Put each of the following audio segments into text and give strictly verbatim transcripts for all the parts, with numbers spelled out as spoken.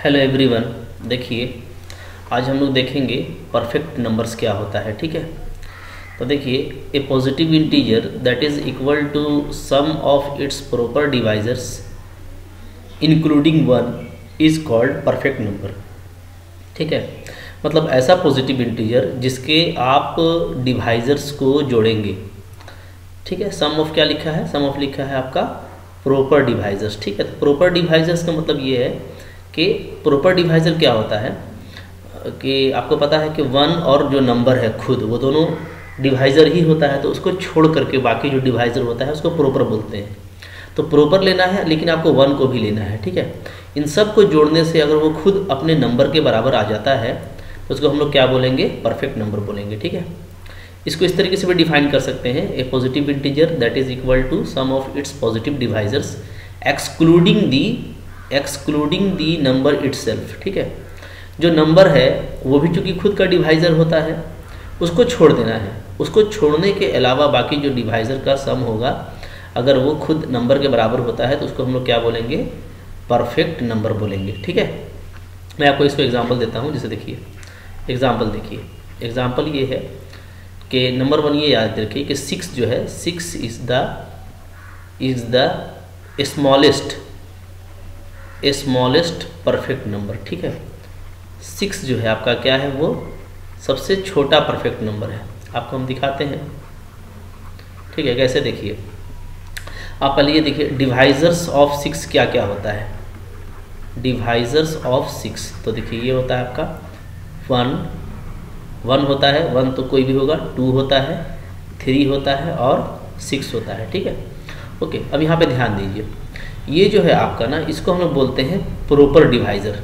Hello everyone. देखिए, आज हम लोग देखेंगे परफेक्ट नंबर्स क्या होता है। ठीक है, तो देखिए, a positive integer that is equal to sum of its proper divisors including one is called perfect number. ठीक है, मतलब ऐसा पॉजिटिव इंटीजर जिसके आप डिवाइजर्स को जोड़ेंगे। ठीक है, सम ऑफ क्या लिखा है, सम ऑफ लिखा है आपका प्रॉपर डिवाइजर्स। ठीक है, तो प्रॉपर डिवाइजर्स का मतलब ये है कि प्रॉपर डिवाइजर क्या होता है कि आपको पता है कि वन और जो नंबर है खुद वो दोनों डिवाइजर ही होता है, तो उसको छोड़ करके बाकी जो डिवाइजर होता है उसको प्रॉपर बोलते हैं। तो प्रॉपर लेना है, लेकिन आपको वन को भी लेना है। ठीक है, इन सब को जोड़ने से अगर वो खुद अपने नंबर के बराबर आ जाता है तो उसको हम लोग क्या बोलेंगे, परफेक्ट नंबर बोलेंगे। ठीक है, इसको इस तरीके से भी डिफाइन कर सकते हैं, a positive integer that is equal to sum of its positive divisors excluding the excluding the number itself. ठीक है, जो नंबर है वो भी चूंकि खुद का डिवाइजर होता है, उसको छोड़ देना है। उसको छोड़ने के अलावा बाकी जो डिवाइजर का सम होगा अगर वो खुद नंबर के बराबर होता है तो उसको हम लोग क्या बोलेंगे, परफेक्ट नंबर बोलेंगे। ठीक है, मैं आपको इसको एग्जांपल देता हूँ। जैसे देखिए, एग्जांपल देखिए, एग्जांपल ये है कि नंबर वन ये याद रखिए कि सिक्स जो है, six is the is the smallest smallest perfect number. ठीक है, सिक्स जो है आपका क्या है, वो सबसे छोटा परफेक्ट नंबर है। आपको हम दिखाते हैं। ठीक है, कैसे देखिए, आप पहले ये देखिए डिवाइजर्स ऑफ सिक्स क्या क्या होता है। डिवाइजर्स ऑफ सिक्स, तो देखिए ये होता है आपका वन वन होता है, वन तो कोई भी होगा, टू होता है, थ्री होता है और सिक्स होता है। ठीक है, ओके। अब यहाँ पे ध्यान दीजिए, ये जो है आपका ना, इसको हम लोग बोलते हैं प्रॉपर डिवाइजर,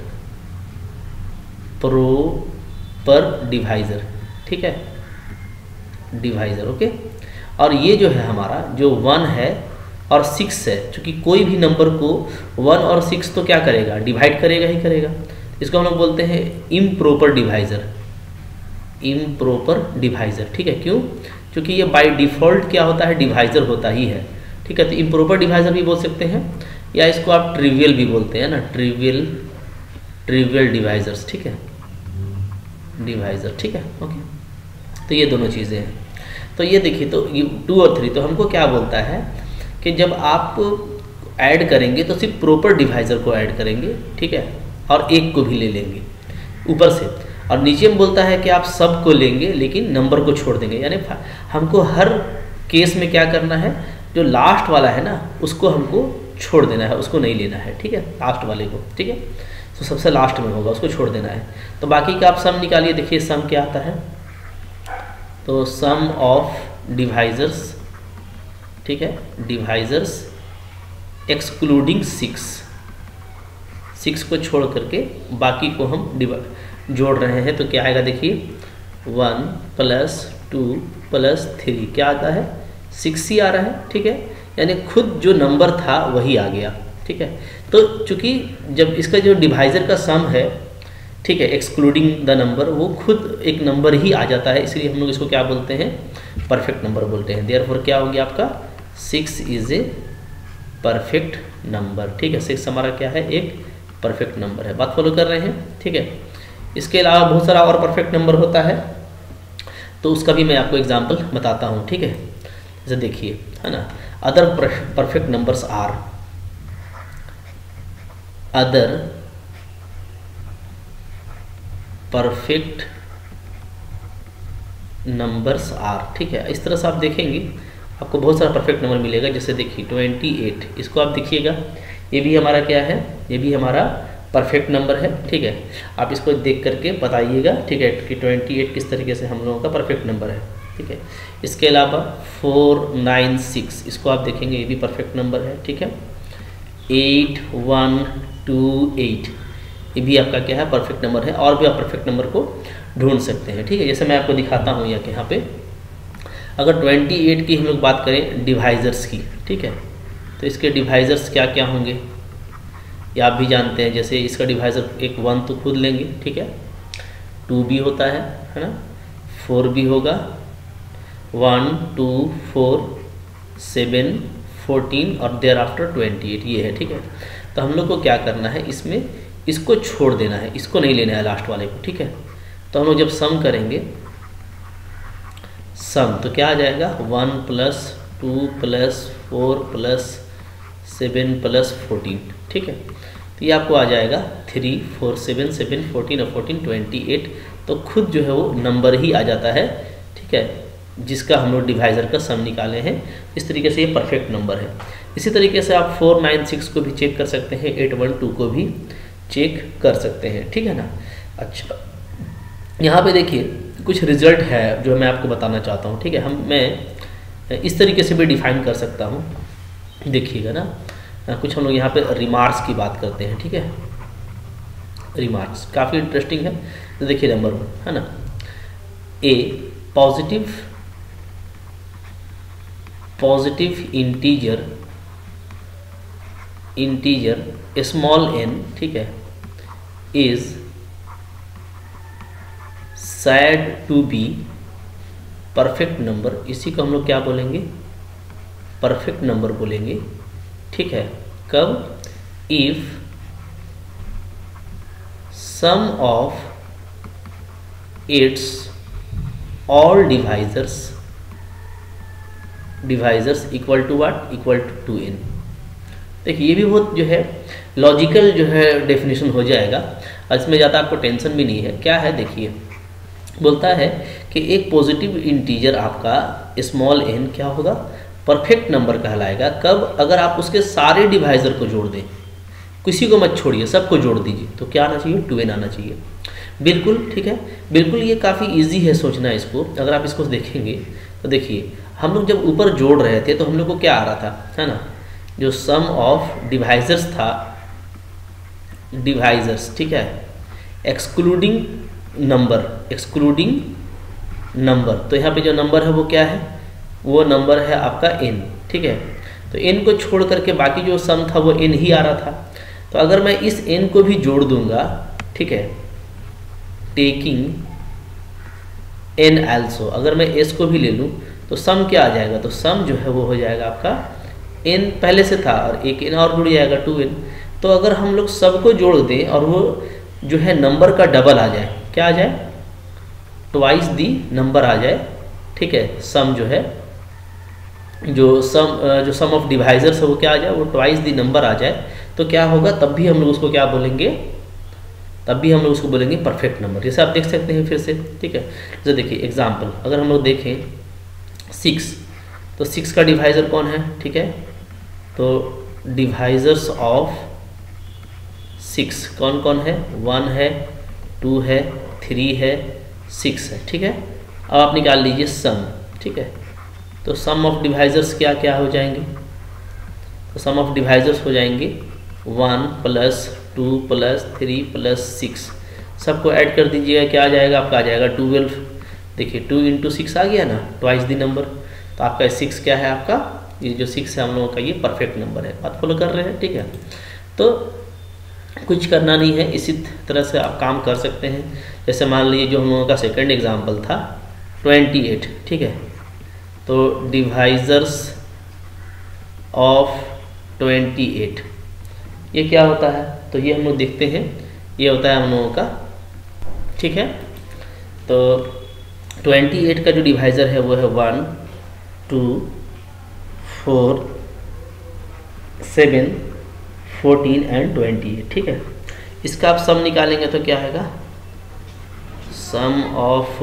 प्रॉपर डिवाइजर। ठीक है, डिवाइजर, ओके। और ये जो है हमारा जो वन है और सिक्स है, चूँकि कोई भी नंबर को वन और सिक्स तो क्या करेगा, डिवाइड करेगा ही करेगा। इसको हम लोग बोलते हैं इम्प्रॉपर डिवाइजर, इम्प्रॉपर डिवाइजर। ठीक है, क्यों? क्योंकि ये बाय डिफ़ॉल्ट क्या होता है, डिवाइजर होता ही है। ठीक है, तो इम्प्रॉपर डिवाइजर भी बोल सकते हैं, या इसको आप ट्रिवियल भी बोलते हैं ना, ट्रिवियल ट्रिवियल डिवाइजर्स। ठीक है, डिवाइजर। ठीक है, ओके। तो ये दोनों चीज़ें हैं। तो ये देखिए, तो ये टू और थ्री तो हमको क्या बोलता है कि जब आप ऐड करेंगे तो सिर्फ प्रॉपर डिवाइजर को ऐड करेंगे। ठीक है, और एक को भी ले लेंगे ऊपर से, और नीचे में बोलता है कि आप सब को लेंगे लेकिन नंबर को छोड़ देंगे। यानी हमको हर केस में क्या करना है, जो लास्ट वाला है ना उसको हमको छोड़ देना है, उसको नहीं लेना है। ठीक है, लास्ट वाले को। ठीक है, तो सबसे लास्ट में होगा, उसको छोड़ देना है। तो बाकी का आप सम निकालिए। देखिए सम क्या आता है, तो सम ऑफ डिवाइजर्स, ठीक है, डिवाइजर्स एक्सक्लूडिंग सिक्स, सिक्स को छोड़ करके बाकी को हम जोड़ रहे हैं, तो क्या आएगा देखिए, one plus two plus three क्या आता है, सिक्स ही आ रहा है। ठीक है, यानी खुद जो नंबर था वही आ गया। ठीक है, तो चूंकि जब इसका जो डिवाइजर का सम है, ठीक है, एक्सक्लूडिंग द नंबर, वो खुद एक नंबर ही आ जाता है, इसलिए हम लोग इसको क्या बोलते हैं, परफेक्ट नंबर बोलते हैं। देयरफॉर क्या हो गया आपका, six is a perfect number. ठीक है, सिक्स हमारा क्या है, एक परफेक्ट नंबर है। बात फॉलो कर रहे हैं? ठीक है, इसके अलावा बहुत सारा और परफेक्ट नंबर होता है, तो उसका भी मैं आपको एग्जाम्पल बताता हूँ। ठीक है, जैसे देखिए, है ना, other perfect numbers are, other perfect numbers are. ठीक है, इस तरह से आप देखेंगे आपको बहुत सारा परफेक्ट नंबर मिलेगा। जैसे देखिए ट्वेंटी एट, इसको आप देखिएगा, ये भी हमारा क्या है, ये भी हमारा परफेक्ट नंबर है। ठीक है, आप इसको देख करके बताइएगा। ठीक है, कि ट्वेंटी एट किस तरीके से हम लोगों का परफेक्ट नंबर है। ठीक है, इसके अलावा फोर नाइन सिक्स, इसको आप देखेंगे, ये भी परफेक्ट नंबर है। ठीक है, एट वन टू एट, ये भी आपका क्या है, परफेक्ट नंबर है। और भी आप परफेक्ट नंबर को ढूंढ सकते हैं। ठीक है, जैसे मैं आपको दिखाता हूँ यहाँ पे, अगर ट्वेंटी एट की हम लोग बात करें डिवाइजर्स की, ठीक है, तो इसके डिवाइजर्स क्या क्या होंगे ये आप भी जानते हैं। जैसे इसका डिवाइजर एक वन तो खुद लेंगे, ठीक है, टू भी होता है है ना, फोर भी होगा, one two four seven fourteen और देयर आफ्टर ट्वेंटी एट, ये है। ठीक है, तो हम लोग को क्या करना है, इसमें इसको छोड़ देना है, इसको नहीं लेना है लास्ट वाले को, ठीक है। तो हम लोग जब सम करेंगे सम तो क्या आ जाएगा, one plus two plus four plus seven plus fourteen, ठीक है। तो ये आपको आ जाएगा three four seven seven fourteen और फोर्टीन ट्वेंटी एट। तो खुद जो है वो नंबर ही आ जाता है, ठीक है, जिसका हम लोग डिवाइज़र का सम निकाले हैं। इस तरीके से ये परफेक्ट नंबर है। इसी तरीके से आप फोर नाइन सिक्स को भी चेक कर सकते हैं, एट वन टू को भी चेक कर सकते हैं, ठीक है ना। अच्छा, यहाँ पे देखिए कुछ रिजल्ट है जो मैं आपको बताना चाहता हूँ, ठीक है। हम मैं इस तरीके से भी डिफाइन कर सकता हूँ, देखिएगा ना। कुछ हम लोग यहाँ पे रिमार्क्स की बात करते हैं, ठीक है। रिमार्क्स काफ़ी इंटरेस्टिंग है। तो देखिए नंबर वन है ना, a positive positive integer integer small n, ठीक है, is said to be perfect number. इसी को हम लोग क्या बोलेंगे, परफेक्ट नंबर बोलेंगे, ठीक है। कब, if sum of its all divisors divisors equal to what, equal to two n. देखिए ये भी बहुत जो है लॉजिकल जो है डेफिनेशन हो जाएगा, इसमें ज़्यादा आपको टेंशन भी नहीं है। क्या है देखिए, बोलता है कि एक पॉजिटिव इंटीजर आपका स्मॉल एन क्या होगा, परफेक्ट नंबर कहलाएगा। कब, अगर आप उसके सारे डिवाइजर को जोड़ दें, किसी को मत छोड़िए, सबको जोड़ दीजिए, तो क्या आना चाहिए, टू एन आना चाहिए। बिल्कुल ठीक है, बिल्कुल ये काफ़ी इजी है सोचना इसको। अगर आप इसको देखेंगे तो देखिए हम लोग जब ऊपर जोड़ रहे थे तो हम लोग को क्या आ रहा था, है ना, जो सम ऑफ डिवाइजर्स था, डिवाइजर्स, ठीक है, एक्सक्लूडिंग नंबर, एक्सक्लूडिंग नंबर। तो यहाँ पे जो नंबर है वो क्या है, वो नंबर है आपका n, ठीक है। तो n को छोड़ करके बाकी जो सम था वो n ही आ रहा था। तो अगर मैं इस n को भी जोड़ दूंगा, ठीक है, टेकिंग n also, अगर मैं s को भी ले लूँ तो सम क्या आ जाएगा, तो सम जो है वो हो जाएगा आपका n पहले से था और एक n और जुड़ जाएगा टू एन। तो अगर हम लोग सबको जोड़ दें और वो जो है नंबर का डबल आ जाए, क्या आ जाए, ट्वाइस दी नंबर आ जाए, ठीक है, सम जो है, जो सम जो सम ऑफ डिवाइजर्स है वो क्या आ जाए, वो ट्वाइस दी नंबर आ जाए, तो क्या होगा, तब भी हम लोग उसको क्या बोलेंगे, तब भी हम लोग उसको बोलेंगे परफेक्ट नंबर। जैसे आप देख सकते हैं फिर से, ठीक है। जैसे देखिए एग्जाम्पल, अगर हम लोग देखें सिक्स, तो सिक्स का डिवाइजर कौन है, ठीक है, तो डिवाइजर्स ऑफ सिक्स कौन कौन है, वन है, टू है, थ्री है, सिक्स है, ठीक है। अब आप निकाल लीजिए सम, ठीक है। तो सम ऑफ डिवाइजर्स क्या क्या हो जाएंगे, तो सम ऑफ डिवाइजर्स हो जाएंगे one plus two plus three plus six, सबको ऐड कर दीजिएगा, क्या आ जाएगा आपका, आ जाएगा ट्वेल्व। देखिए टू इंटू सिक्स आ गया ना, ट्वाइस दी नंबर। तो आपका सिक्स क्या है, आपका ये जो सिक्स है हम लोगों का ये परफेक्ट नंबर है। बात फॉलो कर रहे हैं, ठीक है। तो कुछ करना नहीं है, इसी तरह से आप काम कर सकते हैं। जैसे मान लीजिए जो हम लोगों का सेकंड एग्जांपल था ट्वेंटी एट, ठीक है, तो डिवाइजर्स ऑफ ट्वेंटी एट ये क्या होता है, तो ये हम लोग देखते हैं, ये होता है हम लोगों का, ठीक है। तो ट्वेंटी एट का जो डिवाइज़र है वो है one two four seven fourteen and twenty eight, ठीक है। इसका आप सम निकालेंगे तो क्या आएगा, सम ऑफ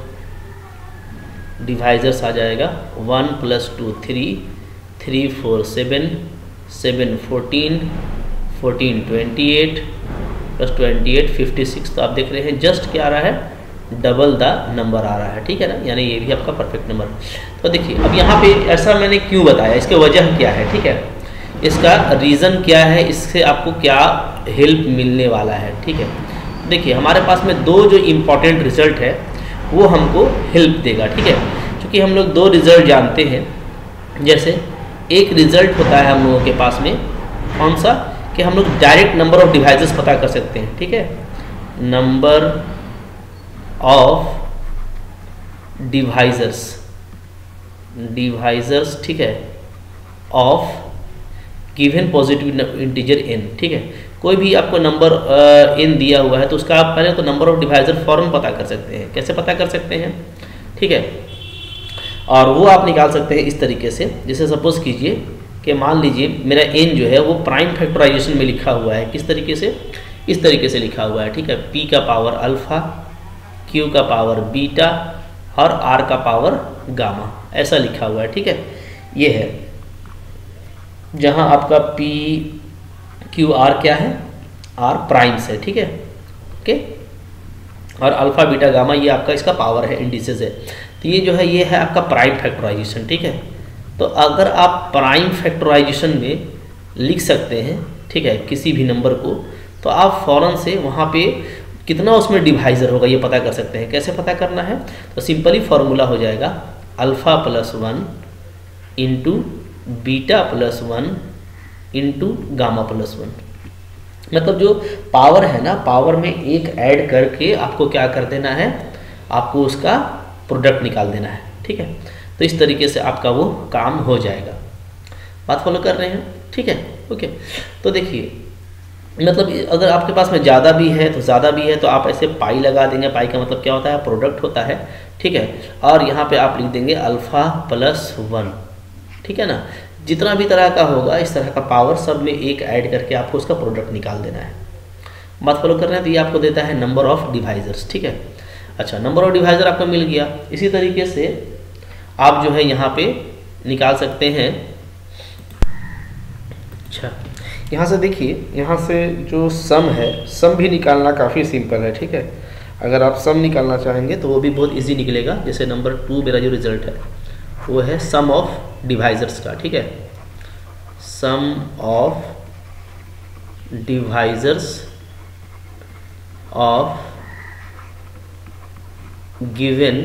डिवाइजर्स आ जाएगा one plus two three, three four seven, seven fourteen, fourteen twenty eight plus twenty eight fifty six. तो आप देख रहे हैं जस्ट क्या आ रहा है, डबल द नंबर आ रहा है, ठीक है ना, यानी ये भी आपका परफेक्ट नंबर। तो देखिए अब यहाँ पे ऐसा मैंने क्यों बताया, इसकी वजह क्या है, ठीक है, इसका रीज़न क्या है, इससे आपको क्या हेल्प मिलने वाला है, ठीक है। देखिए हमारे पास में दो जो इम्पॉर्टेंट रिजल्ट है वो हमको हेल्प देगा, ठीक है। क्योंकि हम लोग दो रिजल्ट जानते हैं, जैसे एक रिजल्ट होता है हम लोगों के पास में कौन सा, कि हम लोग डायरेक्ट नंबर ऑफ डिवाइसेस पता कर सकते हैं, ठीक है, नंबर ऑफ डिवाइजर्स डिवाइजर्स ठीक है, of given positive integer n, ठीक है। कोई भी आपको नंबर एन दिया हुआ है तो उसका आप पहले तो नंबर ऑफ डिवाइजर फॉरन पता कर सकते हैं। कैसे पता कर सकते हैं, ठीक है, और वो आप निकाल सकते हैं इस तरीके से। जैसे सपोज कीजिए कि मान लीजिए मेरा एन जो है वो प्राइम फैक्टराइजेशन में लिखा हुआ है। किस तरीके से, इस तरीके से लिखा हुआ है, ठीक है, पी का पावर अल्फ़ा, क्यू का पावर बीटा और आर का पावर गामा, ऐसा लिखा हुआ है, ठीक है। ये है जहाँ आपका पी क्यू आर क्या है, आर प्राइम्स है, ठीक है, ओके, और अल्फ़ा बीटा गामा ये आपका इसका पावर है, इंडिसेस है। तो ये जो है ये है आपका प्राइम फैक्टराइजेशन, ठीक है। तो अगर आप प्राइम फैक्टराइजेशन में लिख सकते हैं, ठीक है, किसी भी नंबर को, तो आप फ़ौरन से वहाँ पे कितना उसमें डिवाइज़र होगा ये पता कर सकते हैं। कैसे पता करना है, तो सिंपली फार्मूला हो जाएगा alpha plus one into beta plus one into gamma plus one. मतलब जो पावर है ना, पावर में एक ऐड करके आपको क्या कर देना है, आपको उसका प्रोडक्ट निकाल देना है, ठीक है। तो इस तरीके से आपका वो काम हो जाएगा। बात फॉलो कर रहे हैं, ठीक है, ओके। तो देखिए मतलब अगर आपके पास में ज़्यादा भी है तो ज़्यादा भी है तो आप ऐसे पाई लगा देंगे। पाई का मतलब क्या होता है, प्रोडक्ट होता है, ठीक है। और यहाँ पे आप लिख देंगे अल्फ़ा प्लस वन, ठीक है ना। जितना भी तरह का होगा इस तरह का पावर सब में एक ऐड करके आपको उसका प्रोडक्ट निकाल देना है। बात फॉलो कर रहे हैं। तो ये आपको देता है नंबर ऑफ डिवाइजर्स, ठीक है। अच्छा, नंबर ऑफ डिवाइजर आपको मिल गया। इसी तरीके से आप जो है यहाँ पे निकाल सकते हैं। अच्छा, यहाँ से देखिए, यहाँ से जो सम है, सम भी निकालना काफ़ी सिंपल है, ठीक है। अगर आप सम निकालना चाहेंगे तो वो भी बहुत इजी निकलेगा। जैसे नंबर टू मेरा जो रिजल्ट है वो है सम ऑफ डिवाइजर्स का, ठीक है, sum of divisors of given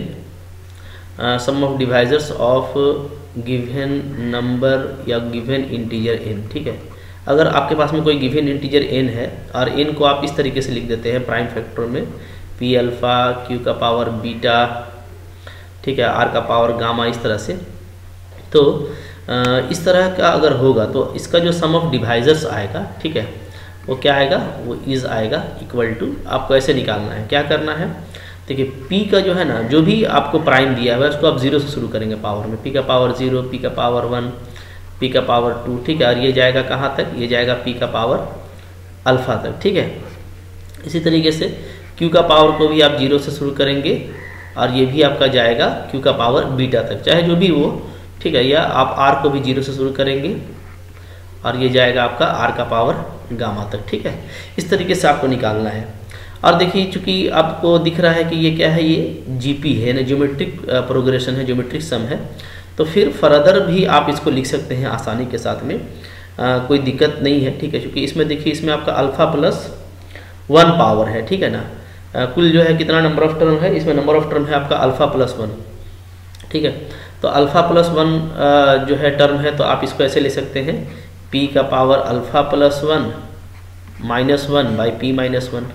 sum of divisors of given number या गिवन इंटीजर एन, ठीक है। अगर आपके पास में कोई गिवन इंटीजर एन है और एन को आप इस तरीके से लिख देते हैं प्राइम फैक्टर में, पी अल्फ़ा, क्यू का पावर बीटा, ठीक है, आर का पावर गामा, इस तरह से। तो इस तरह का अगर होगा तो इसका जो सम ऑफ डिवाइजर्स आएगा, ठीक है, वो क्या आएगा, वो इज आएगा इक्वल टू, आपको ऐसे निकालना है। क्या करना है, देखिए पी का जो है ना, जो भी आपको प्राइम दिया हुआ है उसको आप जीरो से शुरू करेंगे पावर में। पी का पावर जीरो, पी का पावर वन, पी का पावर टू, ठीक है, और ये जाएगा कहाँ तक, ये जाएगा पी का पावर अल्फ़ा तक, ठीक है। इसी तरीके से क्यू का पावर को भी आप जीरो से शुरू करेंगे और ये भी आपका जाएगा क्यू का पावर बीटा तक, चाहे जो भी हो, ठीक है। या आप आर को भी जीरो से शुरू करेंगे और ये जाएगा आपका आर का पावर गामा तक, ठीक है। इस तरीके से आपको निकालना है। और देखिए चूंकि आपको दिख रहा है कि ये क्या है, ये जीपी है ना, ज्योमेट्रिक प्रोग्रेशन है, ज्योमेट्रिक सम है, तो फिर फर्दर भी आप इसको लिख सकते हैं आसानी के साथ में, आ, कोई दिक्कत नहीं है, ठीक है। क्योंकि इसमें देखिए, इसमें आपका अल्फ़ा प्लस वन पावर है, ठीक है ना। आ, कुल जो है कितना नंबर ऑफ टर्म है, इसमें नंबर ऑफ टर्म है आपका अल्फ़ा प्लस वन, ठीक है। तो अल्फ़ा प्लस वन जो है टर्म है, तो आप इसको ऐसे ले सकते हैं, पी का power alpha plus one minus one by P minus one,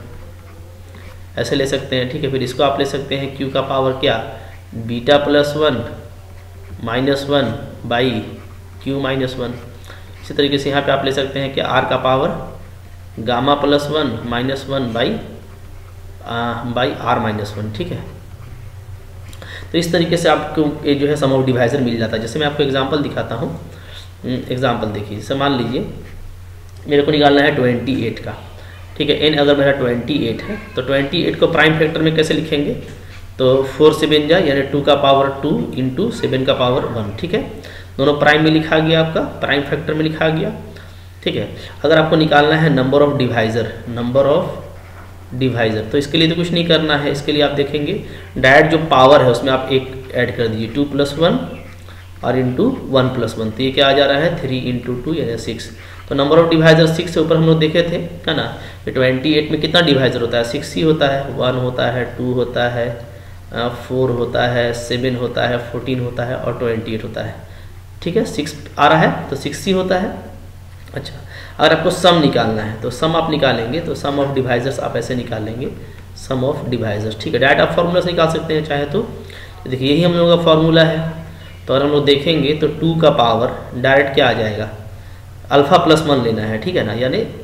ऐसे ले सकते हैं, ठीक है। फिर इसको आप ले सकते हैं क्यू का पावर क्या, beta plus one minus one by Q minus one. इसी तरीके से यहाँ पे आप ले सकते हैं कि आर का power gamma plus one minus one by by R minus one, ठीक है। तो इस तरीके से आपको ये जो है सम ऑफ डिवाइजर मिल जाता है। जैसे मैं आपको एग्जांपल दिखाता हूँ। एग्जांपल देखिए, जैसे मान लीजिए मेरे को निकालना है ट्वेंटी एट का, ठीक है। एन अगर मेरा ट्वेंटी एट है तो ट्वेंटी एट को प्राइम फैक्टर में कैसे लिखेंगे, तो फोर सेवन जा यानी टू का पावर टू इंटू सेवन का पावर वन, ठीक है। दोनों प्राइम में लिखा गया, आपका प्राइम फैक्टर में लिखा गया, ठीक है। अगर आपको निकालना है number of divisor, number of divisor, तो इसके लिए तो कुछ नहीं करना है। इसके लिए आप देखेंगे डायरेक्ट जो पावर है उसमें आप एक ऐड कर दीजिए, टू प्लस वन और इंटू वन प्लस वन, तो ये क्या आ जा रहा है, थ्री इंटू टू यानी सिक्स। तो नंबर ऑफ डिवाइजर सिक्स से ऊपर हम लोग देखे थे, है ना। ट्वेंटी एट में कितना डिवाइजर होता है, सिक्स ही होता है, वन होता है, टू होता है, फोर होता है, सेवन होता है, फोर्टीन होता है और ट्वेंटी एट होता है, ठीक है। सिक्स आ रहा है तो सिक्स ही होता है। अच्छा, अगर आपको सम निकालना है तो सम आप निकालेंगे, तो सम ऑफ डिवाइजर्स आप ऐसे निकालेंगे, सम ऑफ डिवाइजर्स, ठीक है। डायरेक्ट आप फार्मूला से निकाल सकते हैं चाहे तो। देखिए यही हम लोगों का फार्मूला है। तो अगर हम लोग देखेंगे तो टू का पावर डायरेक्ट क्या आ जाएगा, अल्फ़ा प्लस वन लेना है, ठीक है ना, यानी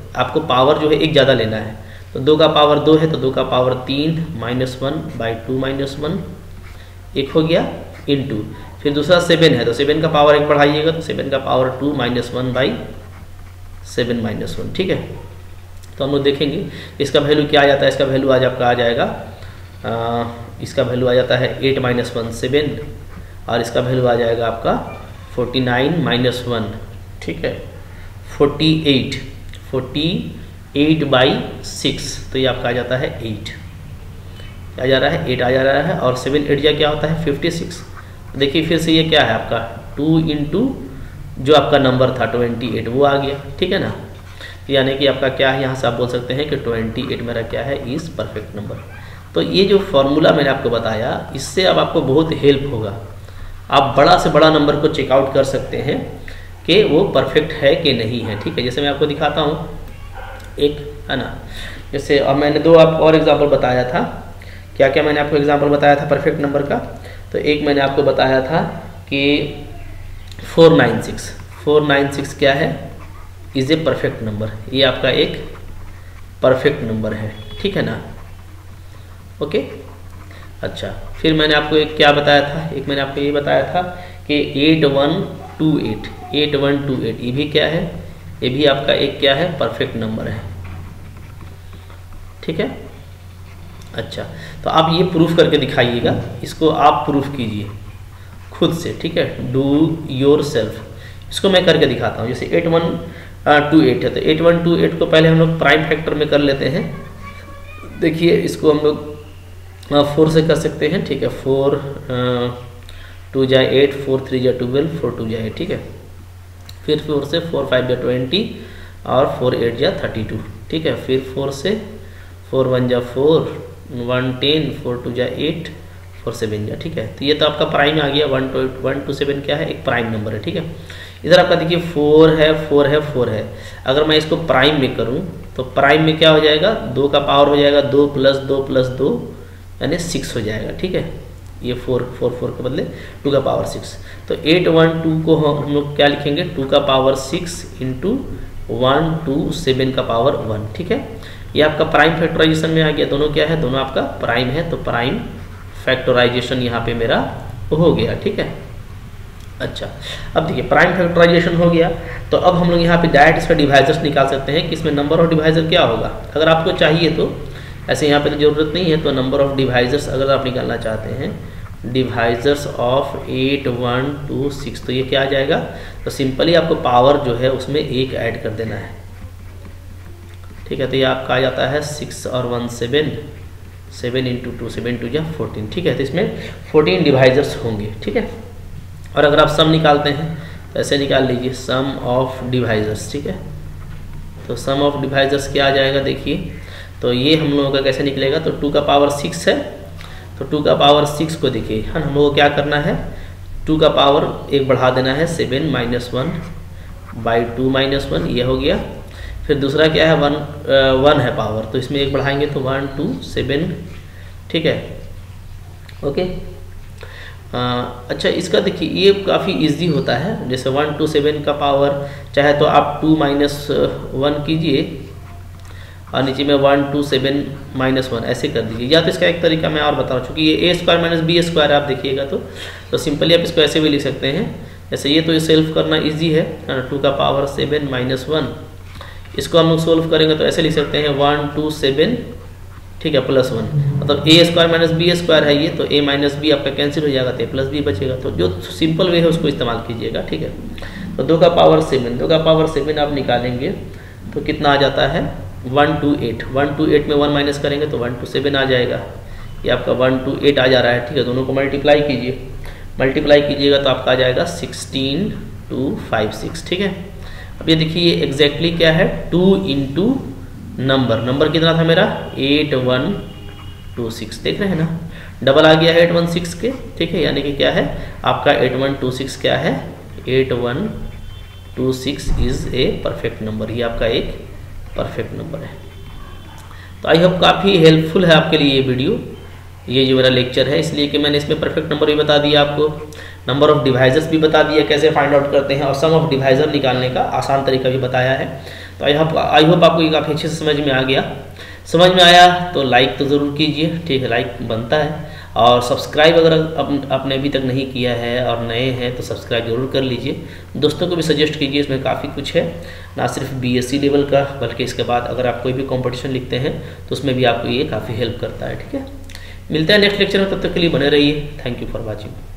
आपको पावर जो है एक ज़्यादा लेना है। तो दो का पावर दो है तो दो का पावर तीन minus one by two minus one एक हो गया इंटू, फिर दूसरा सेवन है तो सेवन का पावर एक बढ़ाइएगा तो सेवन का power two minus one by seven minus one. ठीक है, तो हम लोग देखेंगे इसका वैल्यू क्या आ जाता है। इसका वैल्यू आज आपका आ जाएगा आ, इसका वैल्यू आ जाता है एट माइनस वन सेवन और इसका वैल्यू आ जाएगा आपका फोर्टी नाइन माइनस वन। ठीक है, forty eight forty eight by six, तो ये आपका आ जाता है एट आ जा रहा है एट आ जा रहा है और सेवन एट जा क्या होता है फिफ्टी सिक्स। देखिए फिर से ये क्या है आपका टू इंटू जो आपका नंबर था ट्वेंटी एट वो आ गया। ठीक है ना, यानी कि आपका क्या है यहाँ से आप बोल सकते हैं कि ट्वेंटी एट मेरा क्या है इज परफेक्ट नंबर। तो ये जो फॉर्मूला मैंने आपको बताया इससे अब आपको बहुत हेल्प होगा। आप बड़ा से बड़ा नंबर को चेकआउट कर सकते हैं कि वो परफेक्ट है कि नहीं है। ठीक है, जैसे मैं आपको दिखाता हूँ एक, है ना, जैसे अब मैंने दो आप और एग्जाम्पल बताया था। क्या क्या मैंने आपको एग्जाम्पल बताया था परफेक्ट नंबर का? तो एक मैंने आपको बताया था कि four nine six four nine six क्या है इज़ ए परफेक्ट नंबर, ये आपका एक परफेक्ट नंबर है। ठीक है ना, ओके। अच्छा, फिर मैंने आपको एक क्या बताया था, एक मैंने आपको ये बताया था कि eight one two eight eight one two eight ये भी क्या है, ये भी आपका एक क्या है परफेक्ट नंबर है। ठीक है, अच्छा, तो आप ये प्रूफ करके दिखाइएगा, इसको आप प्रूफ कीजिए खुद से। ठीक है, डू योर सेल्फ, इसको मैं करके दिखाता हूँ। जैसे एट वन टू एट है तो एट वन टू एट को पहले हम लोग प्राइम फैक्टर में कर लेते हैं। देखिए इसको हम लोग फोर से कर सकते हैं। ठीक है, फोर टू जाए एट, फोर थ्री जा ट्वेल्व, फोर टू जाए। ठीक है, फिर फोर से फोर फाइव जा ट्वेंटी और फोर एट जा थर्टी टू। ठीक है, फिर फोर से फोर वन जा four, one ten, four two जा एट, फोर सेवन जा। ठीक है, तो ये तो आपका प्राइम आ गया। One two one two seven क्या है एक प्राइम नंबर है। ठीक है, इधर आपका देखिए फोर है फोर है फोर है। अगर मैं इसको प्राइम में करूं तो प्राइम में क्या हो जाएगा, दो का पावर हो जाएगा दो प्लस दो प्लस दो यानी सिक्स हो जाएगा। ठीक है, ये फोर फोर फोर के बदले टू का पावर सिक्स। तो एट वन टू को हम लोग क्या लिखेंगे, टू का power six into one two seven का पावर वन। ठीक है, ये आपका प्राइम फैक्टराइजेशन में आ गया। दोनों क्या है, दोनों आपका प्राइम है, तो प्राइम फैक्टराइजेशन यहाँ पे मेरा हो गया। ठीक है, अच्छा, अब देखिए प्राइम फैक्टराइजेशन हो गया तो अब हम लोग यहाँ पे डायरेक्ट इसका डिवाइजर्स निकाल सकते हैं कि इसमें नंबर ऑफ डिवाइजर क्या होगा। अगर आपको चाहिए तो, ऐसे यहाँ पे तो जरूरत नहीं है, तो नंबर ऑफ डिवाइजर्स अगर आप निकालना चाहते हैं, divisors of eight one two six, तो ये क्या आ जाएगा, तो सिंपली आपको पावर जो है उसमें एक ऐड कर देना है। ठीक है, तो ये आपका आ जाता है सिक्स और one seven, seven into two seven two या फोर्टीन। ठीक है, तो इसमें फोर्टीन डिवाइजर्स होंगे। ठीक है, और अगर आप सम निकालते हैं तो ऐसे निकाल लीजिए सम ऑफ डिवाइजर्स। ठीक है, तो सम ऑफ डिवाइजर्स क्या आ जाएगा, देखिए तो ये हम लोगों का कैसे निकलेगा, तो टू का पावर सिक्स है तो टू का पावर सिक्स को देखिए, है हम लोगों को क्या करना है, टू का पावर एक बढ़ा देना है, seven minus one by two minus one, ये हो गया। फिर दूसरा क्या है, वन वन है पावर, तो इसमें एक बढ़ाएंगे तो वन टू सेवन। ठीक है, ओके। आ, अच्छा, इसका देखिए ये काफ़ी इजी होता है। जैसे वन टू सेवन का पावर चाहे तो आप टू माइनस वन कीजिए और नीचे में one two seven minus one ऐसे कर दीजिए, या तो इसका एक तरीका मैं और बताऊँ, चूँकि ये A square minus B square आप देखिएगा तो तो सिंपली आप इसको ऐसे भी लिख सकते हैं। जैसे ये तो ये सेल्फ करना इजी है, टू का पावर सेवन माइनस वन, इसको हम लोग सोल्व करेंगे तो ऐसे लिख सकते हैं वन टू सेवन, ठीक है, प्लस वन, मतलब A square minus B square है ये, तो ए माइनस बी आपका कैंसिल हो जाएगा तो ए प्लस बी बचेगा। तो जो सिंपल वे है उसको इस्तेमाल कीजिएगा। ठीक है, तो दो का पावर सेवन, दो का पावर सेवन आप निकालेंगे तो कितना आ जाता है, one two eight, one two eight में वन माइनस करेंगे तो वन टू सेवन आ जाएगा, ये आपका वन टू एट आ जा रहा है। ठीक है, दोनों को मल्टीप्लाई कीजिए, मल्टीप्लाई कीजिएगा तो आपका आ जाएगा सिक्सटीन टू फाइव सिक्स। ठीक है, अब ये देखिए ये एग्जैक्टली क्या है, टू इंटू नंबर, नंबर कितना था मेरा एट वन टू सिक्स, देख रहे हैं ना, डबल आ गया है एट वन सिक्स के। ठीक है, यानी कि क्या है आपका एट वन टू सिक्स क्या है, eight one two six is a perfect number, ये आपका एक परफेक्ट नंबर है। तो आई होप काफ़ी हेल्पफुल है आपके लिए ये वीडियो, ये जो मेरा लेक्चर है, इसलिए कि मैंने इसमें परफेक्ट नंबर भी बता दिया आपको। नंबर ऑफ डिवाइजर्स भी बता दिया कैसे फाइंड आउट करते हैं, और सम ऑफ डिवाइजर निकालने का आसान तरीका भी बताया है। तो आई होप आई होप आपको ये काफ़ी अच्छे से समझ में आ गया। समझ में आया तो लाइक तो ज़रूर कीजिए, ठीक है, लाइक बनता है। और सब्सक्राइब अगर आपने अभी तक नहीं किया है और नए हैं तो सब्सक्राइब जरूर कर लीजिए। दोस्तों को भी सजेस्ट कीजिए, इसमें काफ़ी कुछ है, ना सिर्फ बीएससी लेवल का बल्कि इसके बाद अगर आप कोई भी कंपटीशन लिखते हैं तो उसमें भी आपको ये काफ़ी हेल्प करता है। ठीक है, मिलते हैं नेक्स्ट लेक्चर में, तब तक के लिए बने रहिए। Thank you for watching.